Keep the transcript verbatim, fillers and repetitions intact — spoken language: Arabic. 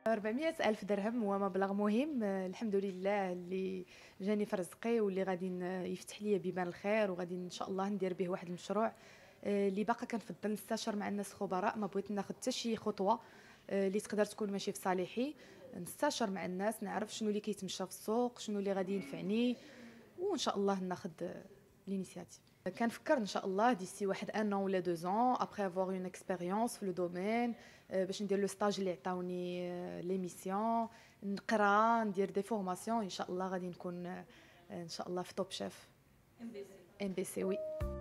أربعمائة ألف درهم هو مبلغ مهم، آه، الحمد لله اللي جاني في رزقي واللي غادي ن- يفتح لي بيبان الخير، وغادي ان شاء الله ندير به واحد المشروع. آه، اللي باقا كنفضل نستشر مع الناس خبراء، ما بغيت ناخذ حتى شي خطوه آه، اللي تقدر تكون ماشي في صالحي. نستشر مع الناس، نعرف شنو اللي كيتمشى في السوق، شنو اللي غادي ينفعني، وان شاء الله ناخذ لينيسياتيف. كنفكر ان شاء الله ديسي واحد ان ان ولا دو زون ابري افوار اون اكسبيريونس في لو دومين، باش ندير لو ستاج اللي عطاوني لي ميسيون، نقرا ندير دي فورماسيون، ان شاء الله غادي نكون آه، ان شاء الله في توب شيف. ام بي سي، وي.